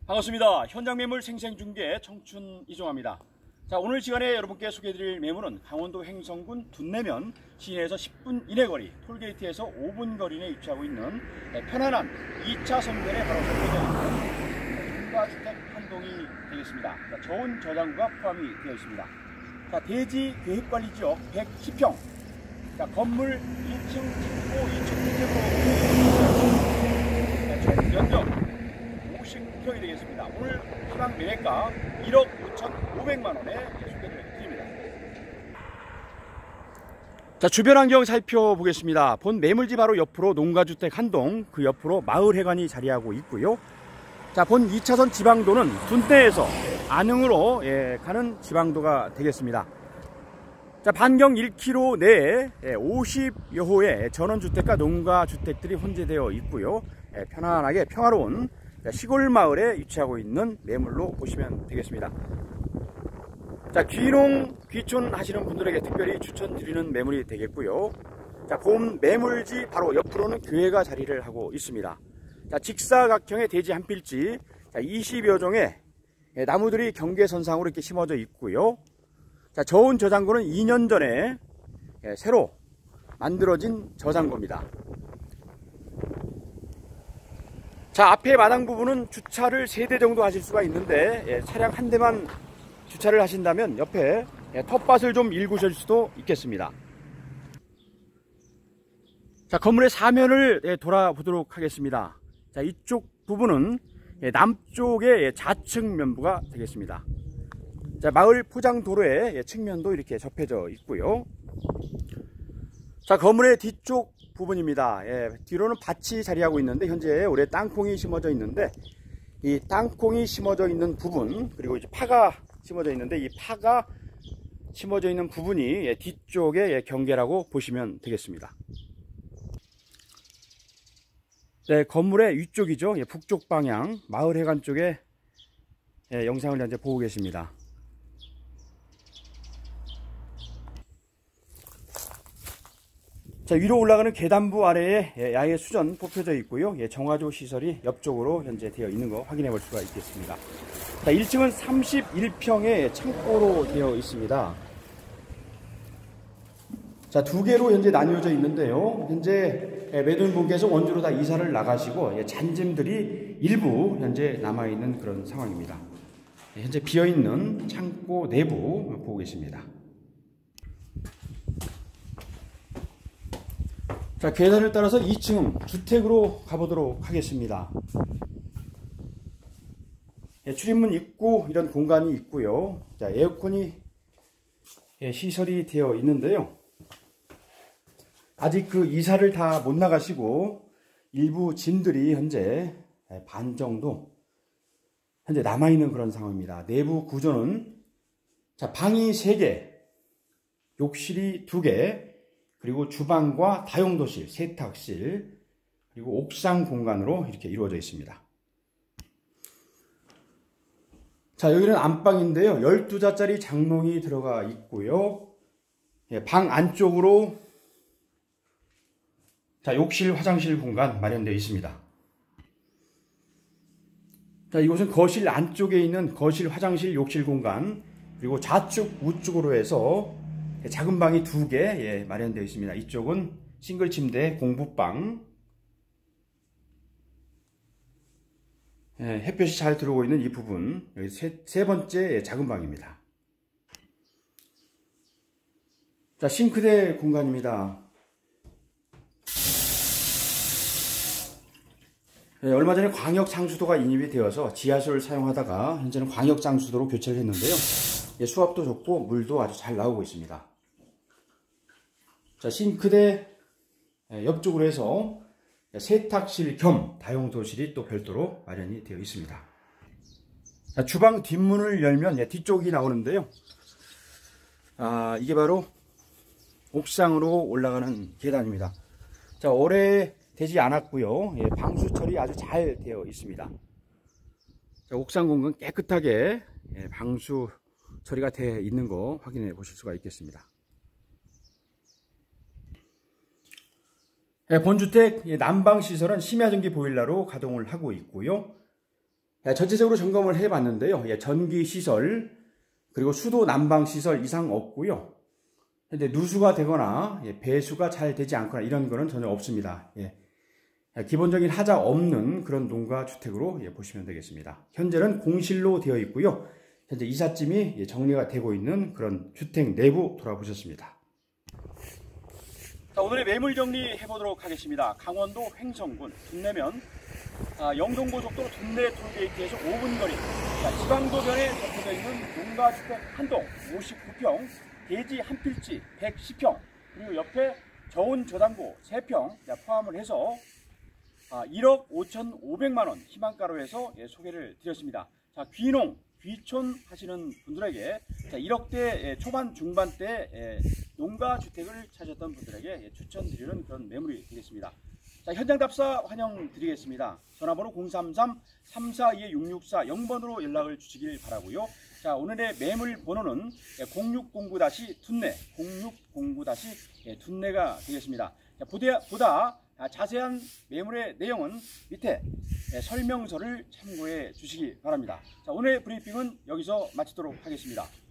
반갑습니다. 현장 매물 생생중계 청춘 이종화입니다. 자, 오늘 시간에 여러분께 소개해드릴 매물은 강원도 횡성군 둔내면 시내에서 10분 이내 거리, 톨게이트에서 5분 거리 내에 위치하고 있는 편안한 2차 선별에 바로 접해져 있는 중과주택 한 동이 되겠습니다. 자, 저온 저장구가 포함이 되어 있습니다. 자, 대지 계획관리지역 110평. 자, 건물 1층 짓고 2층 총 면적 50평이 되겠습니다. 오늘 희망 매매가 1억 5,500만원에 소개를 드립니다. 자, 주변 환경 살펴보겠습니다. 본 매물지 바로 옆으로 농가주택 한동, 그 옆으로 마을회관이 자리하고 있고요. 자, 본 2차선 지방도는 둔내에서 안흥으로 가는 지방도가 되겠습니다. 자, 반경 1km 내에 50여 호의 전원주택과 농가주택들이 혼재되어 있고요. 편안하게 평화로운 시골 마을에 위치하고 있는 매물로 보시면 되겠습니다. 자, 귀농, 귀촌 하시는 분들에게 특별히 추천드리는 매물이 되겠고요. 자, 본 매물지 바로 옆으로는 교회가 자리를 하고 있습니다. 자, 직사각형의 대지 한 필지, 자, 20여 종의 나무들이 경계선상으로 이렇게 심어져 있고요. 자, 저온 저장고는 2년 전에 새로 만들어진 저장고입니다. 자, 앞에 마당 부분은 주차를 3대 정도 하실 수가 있는데 차량 한 대만 주차를 하신다면 옆에 텃밭을 좀 일구실 수도 있겠습니다. 자, 건물의 사면을 돌아보도록 하겠습니다. 자, 이쪽 부분은 남쪽의 좌측 면부가 되겠습니다. 자, 마을 포장도로의 측면도 이렇게 접해져 있고요. 자, 건물의 뒤쪽 부분입니다. 뒤로는 밭이 자리하고 있는데 현재 올해 땅콩이 심어져 있는데 이 땅콩이 심어져 있는 부분, 그리고 이제 파가 심어져 있는데 이 파가 심어져 있는 부분이 뒤쪽의 경계라고 보시면 되겠습니다. 네, 건물의 위쪽이죠. 북쪽 방향 마을회관 쪽에 영상을 현재 보고 계십니다. 자, 위로 올라가는 계단부 아래에 야외 수전 뽑혀져 있고요. 정화조 시설이 옆쪽으로 현재 되어 있는 거 확인해 볼 수가 있겠습니다. 자, 1층은 31평의 창고로 되어 있습니다. 자, 2개로 현재 나뉘어져 있는데요. 현재 매도인분께서 원주로 다 이사를 나가시고 잔짐들이 일부 현재 남아있는 그런 상황입니다. 현재 비어있는 창고 내부 보고 계십니다. 자, 계단을 따라서 2층 주택으로 가보도록 하겠습니다. 출입문 입구 이런 공간이 있고요. 자, 에어컨이 시설이 되어 있는데요. 아직 그 이사를 다 못 나가시고 일부 짐들이 현재 반 정도 현재 남아있는 그런 상황입니다. 내부 구조는 자, 방이 3개, 욕실이 2개, 그리고 주방과 다용도실, 세탁실, 그리고 옥상 공간으로 이렇게 이루어져 있습니다. 자, 여기는 안방인데요. 12자짜리 장롱이 들어가 있고요. 방 안쪽으로 자, 욕실, 화장실 공간 마련되어 있습니다. 자, 이곳은 거실 안쪽에 있는 거실, 화장실, 욕실 공간, 그리고 좌측, 우측으로 해서 작은 방이 2개 마련되어 있습니다. 이쪽은 싱글 침대 공부방, 햇볕이 잘 들어오고 있는 이 부분, 여기 세 번째 작은 방입니다. 자, 싱크대 공간입니다. 얼마 전에 광역 상수도가 인입이 되어서 지하수를 사용하다가 현재는 광역 상수도로 교체를 했는데요. 수압도 좋고 물도 아주 잘 나오고 있습니다. 자, 싱크대 옆쪽으로 해서 세탁실 겸 다용도실이 또 별도로 마련이 되어 있습니다. 자, 주방 뒷문을 열면 뒤쪽이 나오는데요. 이게 바로 옥상으로 올라가는 계단입니다. 자, 오래 되지 않았고요. 방수 처리 아주 잘 되어 있습니다. 자, 옥상 공간 깨끗하게 방수 처리가 되어 있는 거 확인해 보실 수가 있겠습니다. 본주택 난방시설은 심야전기 보일러로 가동을 하고 있고요. 전체적으로 점검을 해봤는데요. 전기시설 그리고 수도 난방시설 이상 없고요. 현재 누수가 되거나 배수가 잘 되지 않거나 이런 거는 전혀 없습니다. 기본적인 하자 없는 그런 농가주택으로 보시면 되겠습니다. 현재는 공실로 되어 있고요. 현재 이삿짐이 정리가 되고 있는 그런 주택 내부 돌아보셨습니다. 자, 오늘의 매물 정리 해보도록 하겠습니다. 강원도 횡성군 둔내면 영동고속도로 둔내 톨게이트에서 5분 거리, 지방도변에 접해져 있는 농가주택 한 동 59평, 대지 한 필지 110평, 그리고 옆에 저온 저당고 3평 포함을 해서 1억 5,500만원 희망가로 해서 소개를 드렸습니다. 자, 귀촌 하시는 분들에게 1억대 초반 중반대 농가주택을 찾았던 분들에게 추천드리는 그런 매물이 되겠습니다. 자, 현장 답사 환영드리겠습니다. 전화번호 033-342-6640 0번으로 연락을 주시길 바라고요. 자, 오늘의 매물 번호는 0609-둔내 0609-둔내가 되겠습니다. 자, 보다 자세한 매물의 내용은 밑에 설명서를 참고해 주시기 바랍니다. 자, 오늘의 브리핑은 여기서 마치도록 하겠습니다.